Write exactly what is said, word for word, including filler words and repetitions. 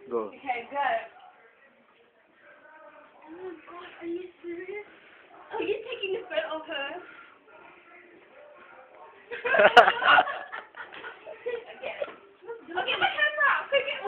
Go. Okay, go. Oh my god, are you serious? Oh, you're taking the photo of her?